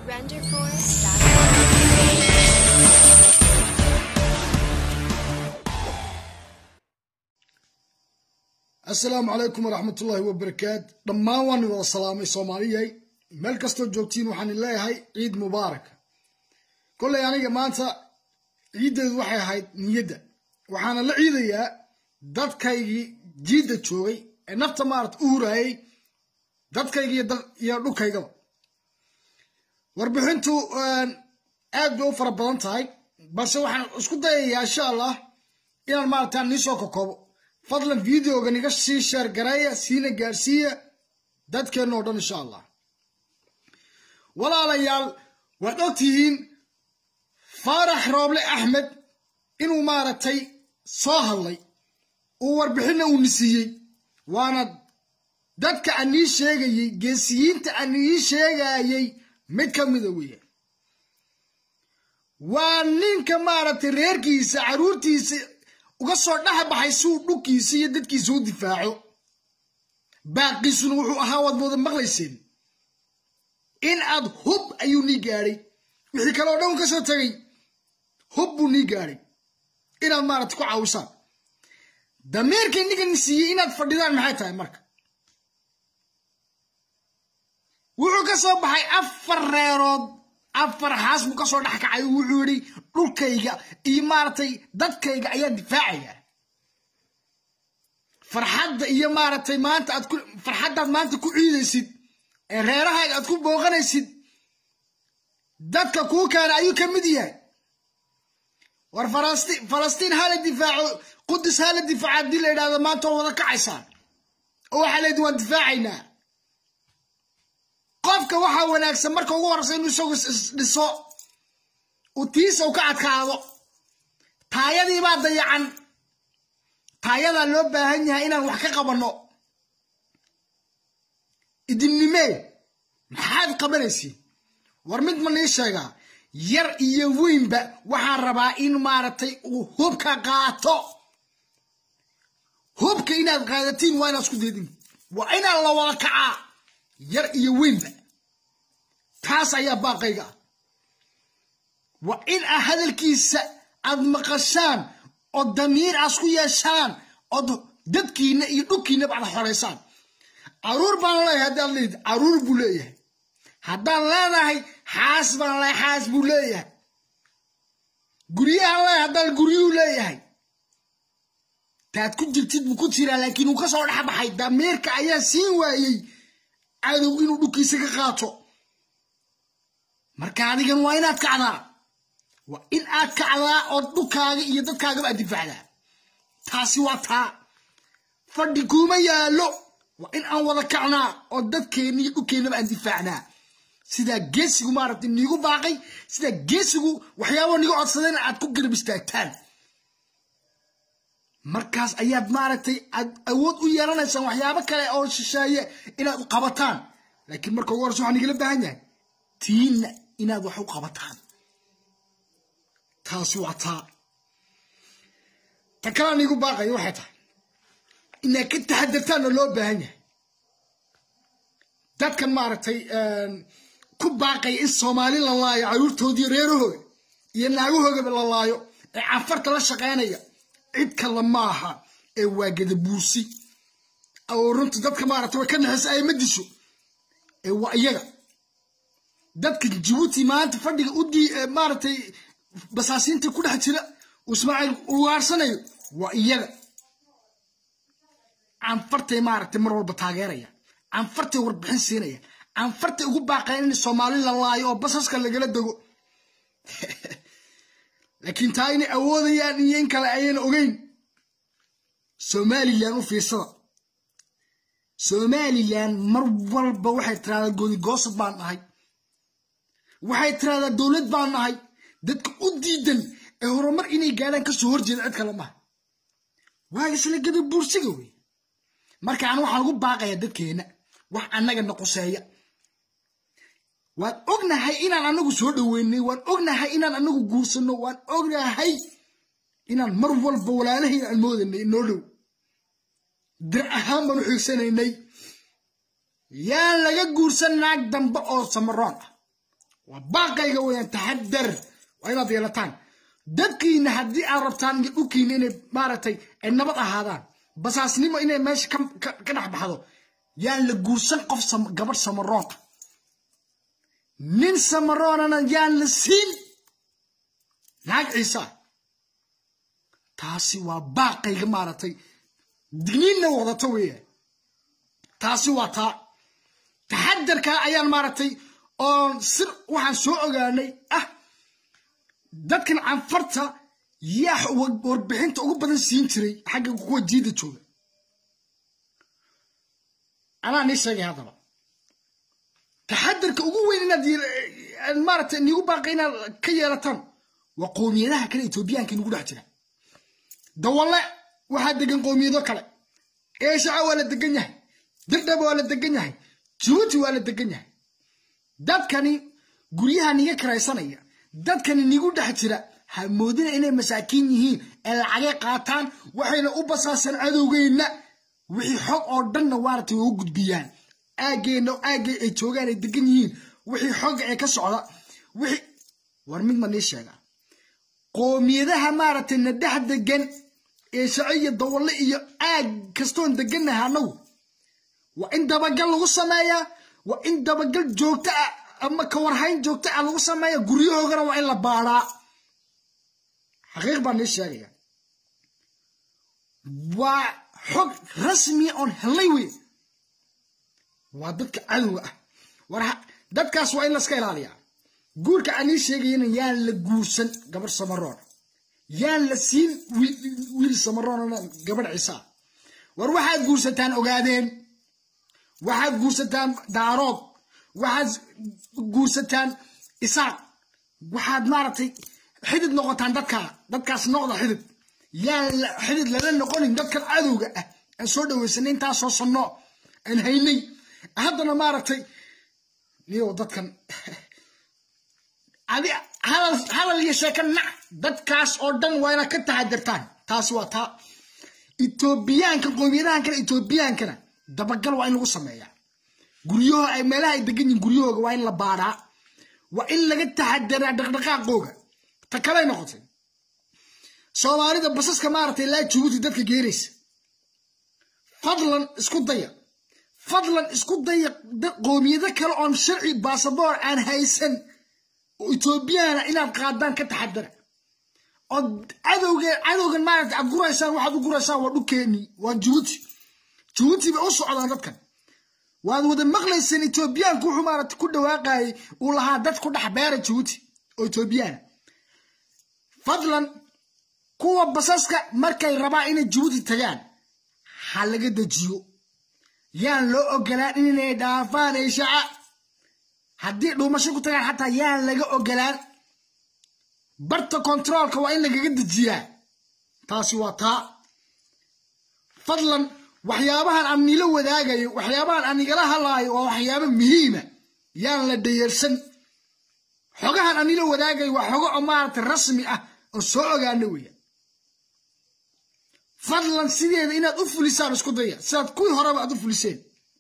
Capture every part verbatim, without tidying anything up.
السلام عليكم ورحمة الله وبركاته. دمان وان ودا سلامي Soomaaliyeey meel kasto joogtiin waxaan leeyahay ciid mubaarak. kulay aniga maanta ciideedu waxay ahayd niyada waxaana la ciidayaa dadkaygii jiida joogay ee nafta maarad u hurayay dadkaygii iyo dhulkayga. warbixintu aad u fara badan tahay balse waxaan isku dayayaa insha Allah inaan maartaan ni soo koobo. fadlan videoga niga sii share gareeya siina gaarsiiya dadkeena oo dhan insha Allah. walaalayaal waad ogtihiin Faarax Rooble Axmed inuu maaratay soo hadlay oo warbixina uu nisiyay waana dadka aan ii sheegayay geesiyiinta aan ii sheegayay mid ka mid ah weeyaan. waa ninka maaratay reerkiisa caruurtiisa uga soo dhaxbaxay suu dhulkiisa iyo dadkiisa u difaaco. baaqiisuna wuxuu ahaa wad wada maqlayseen in aad hub ayuu ni gaaray wixii kale oo dhan ka soo tagay hub buu ni gaaray inaad maaragtay ku caawisaan. dameerka ninka nisiyay inaad fadhidaan maxay tahay marka? wuxuu ka soo baxay afar reerood afar xaas buu ka soo dhax kacay wuxuu yiri dhulkayga iyo maaragtay dadkayga ayaa difaacaya. farxadda iyo maaragtay maanta aad ku farxaddaad maanta ku ciidaysid ee reerahaaga aad ku booqanaysid dadka kuu kaana ayuu ka mid yahay. war falastiin falastiin hala difaaco qudus hala difaaco haddii la yidhaahdo maanta waa wada kacaysaan oo waxaa leedi waan difaacaynaa. qofka waxaa wanaagsan marka ugu horeysa inuu isagu dhiso uu tiisa u ka adkaado. taayadii baa dayacan taayadaa loo baahan yahay inaan wax ka qabanno. idinimee maxaad qabanaysiin? war mid ma nii sheegaa yar iyo weynba waxaan rabaa in maaragtay uu hubka qaato. hubka inaad qaadatiin waa inaad isku daydin waa inaan la wada kacaa yar iyo weynba. taas ayaa baaqayga ah. waa in aad hadalkiisa aad maqashaan oo damiir aad ku yeeshaan oo dadkiina iyo dhulkiina baad xoreysaan. caruur baan leeyahay haddaad leedahay caruur buu leeyahay. haddaan leedahay xaas baan leeyahay xaas buu leeyahay. guryaha leeyahay haddaan guryuu leeyahay. taad ku jirtid buu ku jiraa laakiin uu ka soo dhex baxay damiirka ayaa siin waayey cadow inuu dhulkiisa ka qaato. marka adigan waa inaad kacdaa waa in aad kacdaa oo dhulkaaga iyo dadkaagaba aad difaacdaa. taasi waa taa fadhi kuma yaalo. waa in aan wada kacnaa oo dadkeena iyo dhulkeennaba aan difaacnaa. sidaa geesigu maaragtay niigu baaqay sidaa geesigu waxyaabo niga codsadeen aad ku garab istaagtaan. markaas ayaad maaragtay aad awood u yeelanaysaan waxyaabo kale oo shisheeye inaad u qabataan. laakiin marka ugu horeysa waxaa nigala baahan yahay tiina inaad wax u qabataan. taasi waa taa. ta kalaa niigu baaqaya waxay tahay inaad ka taxadartaan oo loo baahan yahay dadkan maaragtay ku baaqaya in Soomaali la laayo caruurtoodii reerahooda iyo naagahoogaba la laayo ee cafarta la shaqeynaya cid kale maaha ee waa gadabuusi oo runta dadka maaragtay way ka naxis ay ma disho ee waa iyaga. dadka Djibouti maanta fadhiga u dii maaragtay basaasiinta ku dhex jira Ismaaciil uwaarsanayo waa iyaga. canfartay maaragtay mar walba taageeraya canfartay warbixin siinaya canfartay ugu baaqeen in Soomaali la laayo oo basaska lagala dago. laakiin taa inay awoodayaan iyo in kale ayaan ogeyn. Somaliland u fiirsada. Somaliland mar walba waxay tiraahdaa gooni goosad baan nahay. waxay tiraahdaa dawlad baan nahay. dadka u diidan ee horumar inay gaadhaan ka soo horjeeda cid kale ma. waa isla gada buursiga wey. marka aan waxaan ugu baaqayaa dadkeena wax annaga noqoseeya. waan ognahay inaan anagu soo dhaweynay waan ognahay inaan anagu guursano waan ognahay inaan mar walba walaalahayna aan moodanay noo dhow dir ahaan baan u xigsanaynay. yaan laga guursan naag dambe oo samaroon ah وباقي وين تحدر وين ديالتان dadkiina hadii aad rabtaan dhulkiina inay maaratay ay nabad ahaadaan basaasnimo inay meesha ka ka dhaxbaxdo yaan la guursan qof gabadh samaroon nin samaroonana yaan la siin naag ciisa taasi waa baaqayga maaratay digniina wadato weeye taasi waa taa taxadarka ayaan maaratay oo sir waxaan soo ogaanay ah dadkan canfarta yaa warbixinta ugu badan siin jiray xagga kuwa jiida jooga anaa ni sheegay hadaba taxadarka ugu weyn inaad maaragtay nigu baaqayna ka yeelataan waa qoomiyadaha kale Itoobiyaanka nagu dhex jira dawalle waxa degan qoomiyado kale eesha wala degan yahay dibdhab wala degan yahay Djibouti wala degan yahay dadkani guryaha niga karaysanaya dadkani nigu dhex jira ha moodina inay masaakiin yihiin ee lacag qaataan waxayna u basaasan cadowgeena wixii xog oo dhan waartay oo gudbiyaan aageeno aagay ay joogaan ay degan yihiin wixii xog ay ka socda wixii war mid ma nii sheega qoomiyadaha maaratay nadax degan ee shacay dawalle iyo aag kastoon deganaha anagu wa in dabagal lagu sameeyaa wa in dabagal joogta ama ka warhayn joogta ah lagu sameeyo guryahoogana waa in la baaraa xaqiiq baan ni sheegaya waa xog rasmi on helay wey waa dadka cadowga ah war dadkaas waa in la iska ilaaliyaa guurka aan sheegayna yaan la guursan gabar samaroon yaan la siin wiil samaroon gabar ciisa war waxaad guursataan ogaadeen waxaad guursataan daarood waxaad guursataan isaaq waxaad maaratay xidid noqotaan dadka dadkaas noqda xidid yaa xidid la noqonin dadka cadowga ah aan soo dhaweysan inta soo sano aan haynay haddana maaratay niyo dadkan adi halal halal yeeshakana dadkaas oo dhan waa ina ka taxadirtaan taas waa taa Itoobiyaanka qoomiyadahan kale Itoobiyaankana dabagal waa in lagu sameeyaa guryaha ay meelaha ay degan yihiin guryahooga waa in la baaraa waa in laga taxadiraa dhaqdhaqaaqooga ta kale noqotay Soomaalida basaska maaratay la Djibouti dadka geeraysa fadlan isku daya fadlan isku daya qoomiyada kale oo sharci baasaboor aan haysan oo Itoobiyana inaad qaadaan ka taxadara oo cadowga cadowga maaratay aad guraysaan waxaad u guraysaan waa dhukeeni waa Djibouti Djibouti ba u socdaan dadkan waad wada maqlaysan Itoobiyaanku wuxuu maaratay ku dhawaaqay uu lahaa dad ku dhax beera Djibouti oo Itoobiyaan fadlan kuwa basaska markay rabaa inay Djibouti tagaan ha laga dajiyo yaan loo ogolaan inay dhaafaan ay shaca haddii dhuumasho ku tagaan xataa yaan laga ogolaan barta controlka waa in lagaga dajiyaa taasi waa taa fadlan waxyaabahan aan nila wadaagayo waxyaabahan aan igala hadlaayo waa waxyaabo muhiim ah yaan la dayarsan xogahan aan nila wadaagayo waa xogo amaarta rasmi ah oo soo ogaana weeya fadlan sideeda inaad u fulisaan isku daya saad kuwii horeba aad u fuliseen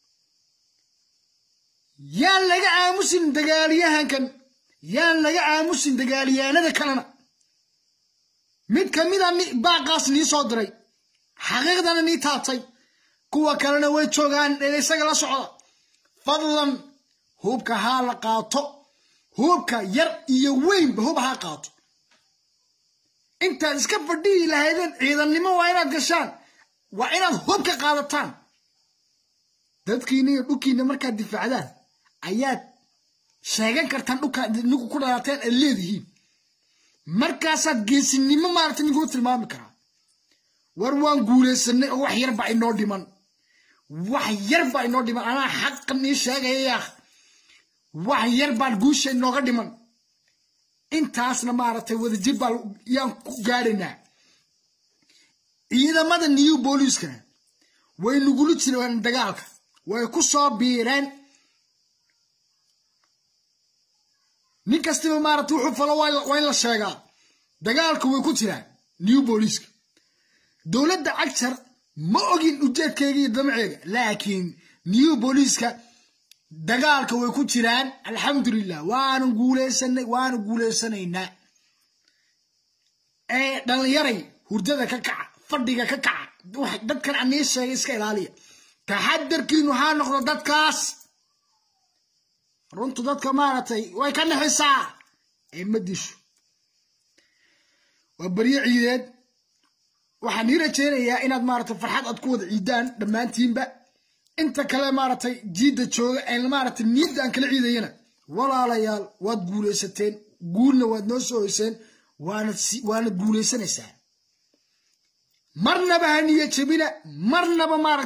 yaan laga aamusin dagaaliyahankan yaan laga aamusin dagaaliyaanada kalena mid kamid ah baaqaas nii soo diray xaqiiqdana nii taabtay kuwa kalena way joogaan ee isaga la socda fadlan hubka ha la qaato hubka yar iyo weynba hub ha qaato inta iska fadhii lahaydeen ciidannimo waa inaad gashaan waa inaad hubka qaadataan dadkiina iyo dhulkiina markaad difaacdaan ayaad sheegan kartaan dhulka nigu ku dhalateen ee leedihiin markaasaad geesinimo maaragtay nigu tilmaami karaa war waan guulaysanay oo wax yar baa inoo dhiman wax yar baa inoo dhiman anaa xaqan ii sheegaya wax yar baan guusha inooga dhiman intaasna maaratay wada jib baa yaan ku gaadhaynaa ciidamada new booliiskana way nugulu jireen dagaalka way ku soo biireen nin kastaba maaratay wuxuu falo waa in la sheegaa dagaalku way ku jiraan new booliiska dowladda cagjar ma ogin ujeedkeega iyo damaceega laakiin new booliiska dagaalka way ku jiraan alxamdulillah waanu guuleysanay waanu guuleysanayna ee dhalinyaray hurdada ka kaca fadhiga ka kaca wax dadkan aan sheegay iska ilaaliya taxadarkiinu ha noqdo dadkaas runtu dadka maaratay way ka naxisaa ee madisho waa bariye ciideed waxaan hirajeenayaa inaad maaratay farxad aad ku wada ciidaan dhammaantiinba inta kale maaratay jiida jooga ee maaratay niyad aan kala ciidayna walaalayaal waad guuleysateen guulna waad noo soo hoyseen waana waana guuleysanaysaa marnaba haniya jabina marnaba maaratay